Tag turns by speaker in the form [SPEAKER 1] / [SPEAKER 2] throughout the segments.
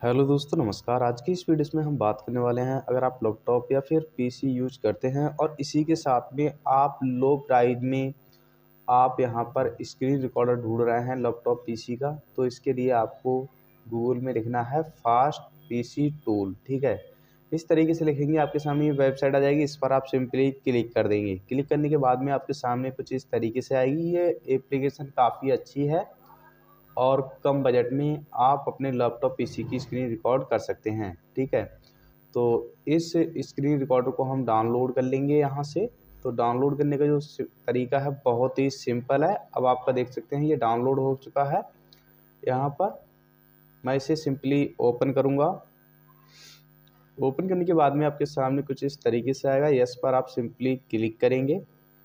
[SPEAKER 1] Hello दोस्तों, नमस्कार। आज की इस वीडियो में हम बात करने वाले हैं, अगर आप लैपटॉप या फिर पीसी यूज करते हैं और इसी के साथ में आप लो प्राइस में आप यहाँ पर स्क्रीन रिकॉर्डर ढूंढ रहे हैं लैपटॉप पीसी का, तो इसके लिए आपको गूगल में लिखना है फास्ट पीसी टूल। ठीक है, इस तरीके से लिखेंगे, आपके सामने ये वेबसाइट आ जाएगी। इस पर आप सिंपली क्लिक कर देंगे। क्लिक करने के बाद में आपके सामने कुछ इस तरीके से आएगी। ये एप्लीकेशन काफ़ी अच्छी है और कम बजट में आप अपने लैपटॉप पीसी की स्क्रीन रिकॉर्ड कर सकते हैं। ठीक है, तो इस स्क्रीन रिकॉर्डर को हम डाउनलोड कर लेंगे यहाँ से। तो डाउनलोड करने का जो तरीका है बहुत ही सिंपल है। अब आपका देख सकते हैं ये डाउनलोड हो चुका है। यहाँ पर मैं इसे सिंपली ओपन करूँगा। ओपन करने के बाद में आपके सामने कुछ इस तरीके से आएगा। यस पर आप सिंपली क्लिक करेंगे।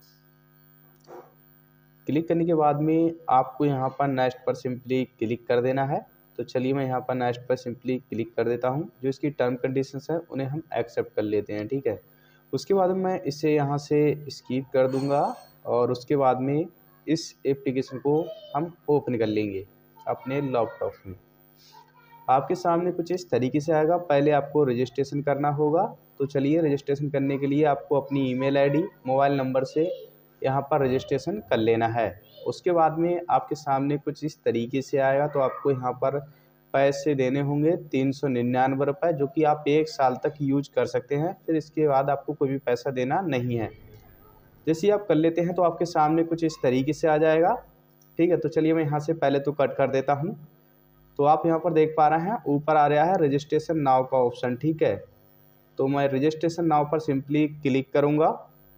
[SPEAKER 1] क्लिक करने के बाद में आपको यहाँ पर नेक्स्ट पर सिंपली क्लिक कर देना है। तो चलिए मैं यहाँ पर नेक्स्ट पर सिंपली क्लिक कर देता हूँ। जो इसकी टर्म कंडीशंस है उन्हें हम एक्सेप्ट कर लेते हैं। ठीक है, उसके बाद मैं इसे यहाँ से स्किप कर दूँगा और उसके बाद में इस एप्लीकेशन को हम ओपन कर लेंगे अपने लैपटॉप में। आपके सामने कुछ इस तरीके से आएगा। पहले आपको रजिस्ट्रेशन करना होगा। तो चलिए, रजिस्ट्रेशन करने के लिए आपको अपनी ईमेल आईडी, मोबाइल नंबर से यहाँ पर रजिस्ट्रेशन कर लेना है। उसके बाद में आपके सामने कुछ इस तरीके से आएगा। तो आपको यहाँ पर पैसे देने होंगे 399 रुपये, जो कि आप 1 साल तक यूज कर सकते हैं। फिर इसके बाद आपको कोई भी पैसा देना नहीं है। जैसे ही आप कर लेते हैं तो आपके सामने कुछ इस तरीके से आ जाएगा। ठीक है, तो चलिए मैं यहाँ से पहले तो कट कर देता हूँ। तो आप यहाँ पर देख पा रहे हैं ऊपर आ रहा है रजिस्ट्रेशन नाउ का ऑप्शन। ठीक है, तो मैं रजिस्ट्रेशन नाउ पर सिंपली क्लिक करूँगा।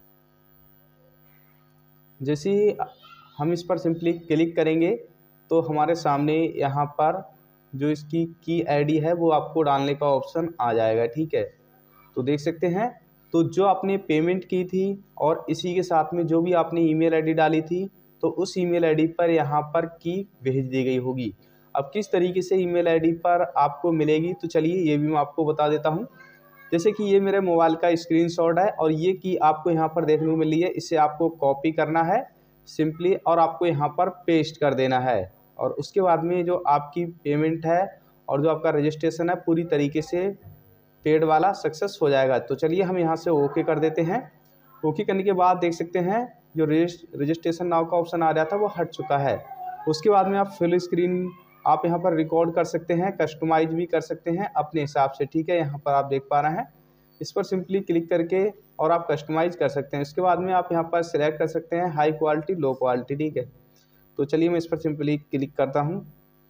[SPEAKER 1] जैसे ही हम इस पर सिंपली क्लिक करेंगे तो हमारे सामने यहाँ पर जो इसकी की आईडी है वो आपको डालने का ऑप्शन आ जाएगा। ठीक है, तो देख सकते हैं, तो जो आपने पेमेंट की थी और इसी के साथ में जो भी आपने ईमेल आईडी डाली थी, तो उस ईमेल आईडी पर यहाँ पर की भेज दी गई होगी। अब किस तरीके से ईमेल आईडी पर आपको मिलेगी, तो चलिए ये भी मैं आपको बता देता हूँ। जैसे कि ये मेरे मोबाइल का स्क्रीनशॉट है और ये की आपको यहाँ पर देखने को मिल रही है। इसे आपको कॉपी करना है सिंपली और आपको यहाँ पर पेस्ट कर देना है। और उसके बाद में जो आपकी पेमेंट है और जो आपका रजिस्ट्रेशन है पूरी तरीके से पेड वाला सक्सेस हो जाएगा। तो चलिए हम यहाँ से ओके कर देते हैं। ओके करने के बाद देख सकते हैं जो रजिस्ट्रेशन नाउ का ऑप्शन आ रहा था वो हट चुका है। उसके बाद में आप फुल स्क्रीन आप यहाँ पर रिकॉर्ड कर सकते हैं, कस्टमाइज भी कर सकते हैं अपने हिसाब से। ठीक है, यहाँ पर आप देख पा रहे हैं, इस पर सिंपली क्लिक करके और आप कस्टमाइज कर सकते हैं। इसके बाद में आप यहाँ पर सिलेक्ट कर सकते हैं हाई क्वालिटी, लो क्वालिटी। ठीक है, तो चलिए मैं इस पर सिंपली क्लिक करता हूँ।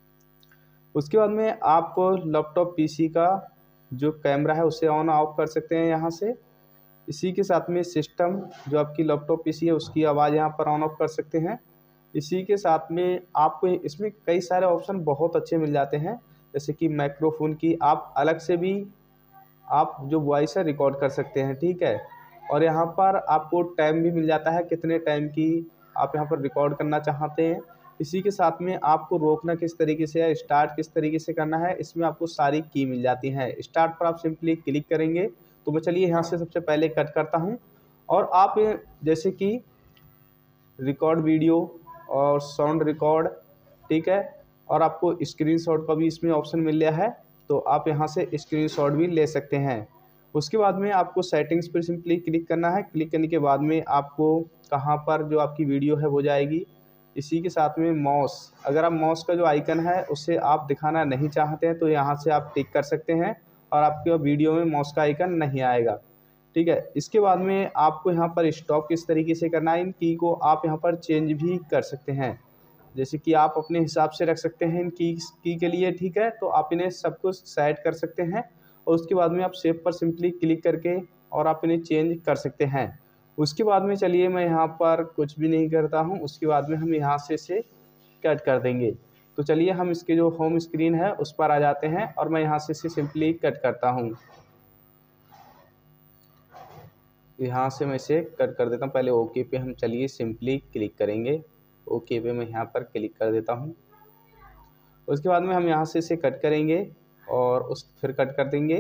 [SPEAKER 1] उसके बाद में आप लैपटॉप पीसी का जो कैमरा है उसे ऑन ऑफ कर सकते हैं यहाँ से। इसी के साथ में सिस्टम जो आपकी लैपटॉप पीसी है उसकी आवाज़ यहाँ पर ऑन ऑफ कर सकते हैं। इसी के साथ में आपको इसमें कई सारे ऑप्शन बहुत अच्छे मिल जाते हैं, जैसे कि माइक्रोफोन की आप अलग से भी आप जो वॉइस है रिकॉर्ड कर सकते हैं। ठीक है, और यहाँ पर आपको टाइम भी मिल जाता है, कितने टाइम की आप यहाँ पर रिकॉर्ड करना चाहते हैं। इसी के साथ में आपको रोकना किस तरीके से है, स्टार्ट किस तरीके से करना है, इसमें आपको सारी की मिल जाती हैं। स्टार्ट पर आप सिंपली क्लिक करेंगे। तो मैं चलिए यहाँ से सबसे पहले कट करता हूँ। और आप जैसे कि रिकॉर्ड वीडियो और साउंड रिकॉर्ड, ठीक है, और आपको स्क्रीनशॉट का भी इसमें ऑप्शन मिल गया है। तो आप यहाँ से स्क्रीनशॉट भी ले सकते हैं। उसके बाद में आपको सेटिंग्स पर सिंपली क्लिक करना है। क्लिक करने के बाद में आपको कहाँ पर जो आपकी वीडियो है वो जाएगी। इसी के साथ में माउस, अगर आप माउस का जो आइकन है उसे आप दिखाना नहीं चाहते हैं तो यहाँ से आप टिक कर सकते हैं और आपके वीडियो में माउस का आइकन नहीं आएगा। ठीक है, इसके बाद में आपको यहाँ पर स्टॉप किस तरीके से करना है, इन की को आप यहाँ पर चेंज भी कर सकते हैं। जैसे कि आप अपने हिसाब से रख सकते हैं इन की के लिए। ठीक है, तो आप इन्हें सब कुछ सेट कर सकते हैं और उसके बाद में आप सेव पर सिंपली क्लिक करके और आप इन्हें चेंज कर सकते हैं। उसके बाद में चलिए मैं यहाँ पर कुछ भी नहीं करता हूँ। उसके बाद में हम यहाँ से इसे कट कर देंगे। तो चलिए हम इसके जो होम स्क्रीन है उस पर आ जाते हैं और मैं यहाँ से इसे सिंपली कट करता हूँ। यहाँ से मैं इसे कट कर देता हूँ। पहले ओके पे हम चलिए सिंपली क्लिक करेंगे। ओके पे मैं यहाँ पर क्लिक कर देता हूँ। उसके बाद में हम यहाँ से इसे कट करेंगे और फिर कट कर देंगे।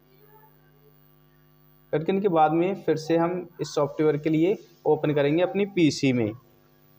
[SPEAKER 1] कट करने के बाद में फिर से हम इस सॉफ्टवेयर के लिए ओपन करेंगे अपनी पीसी में।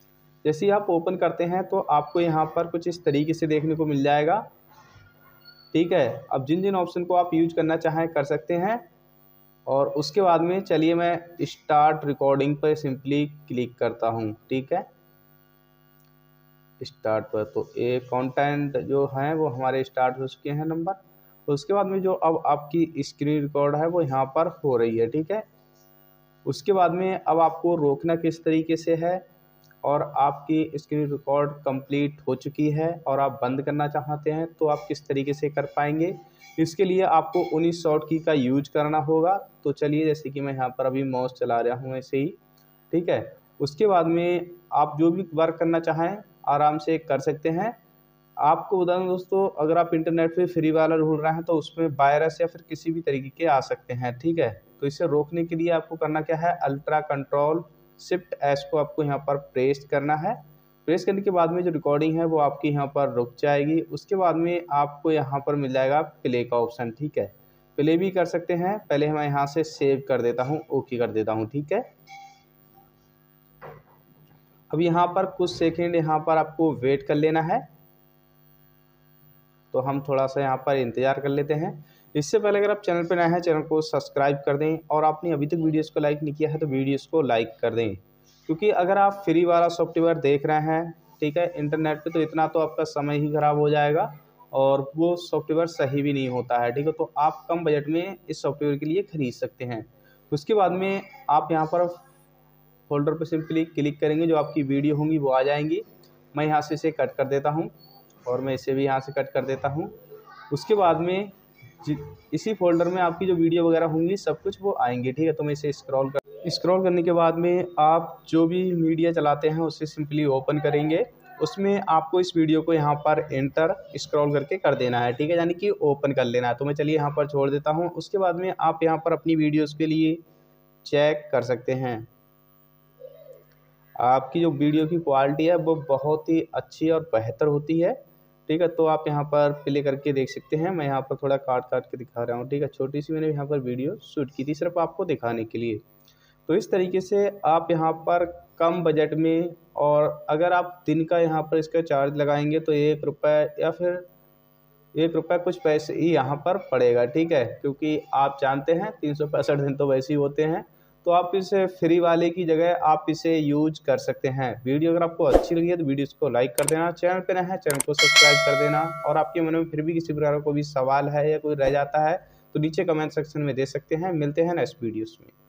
[SPEAKER 1] जैसे ही आप ओपन करते हैं तो आपको यहाँ पर कुछ इस तरीके से देखने को मिल जाएगा। ठीक है। अब जिन जिन ऑप्शन को आप यूज करना चाहें कर सकते हैं। और उसके बाद में चलिए मैं स्टार्ट रिकॉर्डिंग पर सिंपली क्लिक करता हूँ, ठीक है। स्टार्ट पर तो ये कंटेंट जो है वो हमारे स्टार्ट हो चुके हैं नंबर। उसके बाद में जो अब आपकी स्क्रीन रिकॉर्ड है वो यहाँ पर हो रही है, ठीक है। उसके बाद में अब आपको रोकना किस तरीके से है, और आपकी स्क्रीन रिकॉर्ड कंप्लीट हो चुकी है और आप बंद करना चाहते हैं तो आप किस तरीके से कर पाएंगे। इसके लिए आपको उन्हीं शॉर्ट की का यूज करना होगा। तो चलिए, जैसे कि मैं यहाँ पर अभी माउस चला रहा हूँ ऐसे ही, ठीक है। उसके बाद में आप जो भी वर्क करना चाहें आराम से कर सकते हैं। आपको बता दूं दोस्तों, अगर आप इंटरनेट पे फ्री वाला ढूंढ रहे हैं तो उसमें वायरस या फिर किसी भी तरीके के आ सकते हैं, ठीक है। तो इसे रोकने के लिए आपको करना क्या है, अल्ट्रा कंट्रोल शिफ्ट एस को आपको यहाँ पर प्रेस करना है। प्रेस करने के बाद में जो रिकॉर्डिंग है वो आपकी यहाँ पर रुक जाएगी। उसके बाद में आपको यहाँ पर मिल जाएगा प्ले का ऑप्शन, ठीक है। प्ले भी कर सकते हैं। पहले मैं यहाँ से सेव कर देता हूँ, ओके कर देता हूँ, ठीक है। अब यहाँ पर कुछ सेकेंड यहाँ पर आपको वेट कर लेना है। तो हम थोड़ा सा यहाँ पर इंतज़ार कर लेते हैं। इससे पहले अगर आप चैनल पर नए हैं चैनल को सब्सक्राइब कर दें, और आपने अभी तक वीडियोस को लाइक नहीं किया है तो वीडियोस को लाइक कर दें। क्योंकि अगर आप फ्री वाला सॉफ्टवेयर देख रहे हैं, ठीक है, इंटरनेट पे, तो इतना तो आपका समय ही ख़राब हो जाएगा और वो सॉफ्टवेयर सही भी नहीं होता है, ठीक है। तो आप कम बजट में इस सॉफ्टवेयर के लिए ख़रीद सकते हैं। उसके बाद में आप यहाँ पर फोल्डर पर सिंपली क्लिक करेंगे, जो आपकी वीडियो होंगी वो आ जाएंगी। मैं यहाँ से इसे कट कर देता हूँ और मैं इसे भी यहाँ से कट कर देता हूँ। उसके बाद में इसी फोल्डर में आपकी जो वीडियो वगैरह होंगी सब कुछ वो आएंगे, ठीक है। तो मैं इसे स्क्रॉल करने के बाद में आप जो भी मीडिया चलाते हैं उसे सिंपली ओपन करेंगे। उसमें आपको इस वीडियो को यहाँ पर एंटर स्क्रॉल करके कर देना है, ठीक है, यानी कि ओपन कर लेना है। तो मैं चलिए यहाँ पर छोड़ देता हूँ। उसके बाद में आप यहाँ पर अपनी वीडियोज़ के लिए चेक कर सकते हैं। आपकी जो वीडियो की क्वालिटी है वो बहुत ही अच्छी और बेहतर होती है, ठीक है। तो आप यहाँ पर प्ले करके देख सकते हैं। मैं यहाँ पर थोड़ा काट के दिखा रहा हूँ, ठीक है। छोटी सी मैंने यहाँ पर वीडियो शूट की थी सिर्फ आपको दिखाने के लिए। तो इस तरीके से आप यहाँ पर कम बजट में, और अगर आप दिन का यहाँ पर इसका चार्ज लगाएंगे तो ₹1 या फिर ₹1 कुछ पैसे ही यहाँ पर पड़ेगा, ठीक है। क्योंकि आप जानते हैं 365 दिन तो वैसे ही होते हैं। तो आप इसे फ्री वाले की जगह आप इसे यूज कर सकते हैं। वीडियो अगर आपको अच्छी लगी है तो वीडियो को लाइक कर देना, चैनल पे नए हैं चैनल को सब्सक्राइब कर देना, और आपके मन में फिर भी किसी प्रकार का कोई भी सवाल है या कोई रह जाता है तो नीचे कमेंट सेक्शन में दे सकते हैं। मिलते हैं नेक्स्ट वीडियोस में।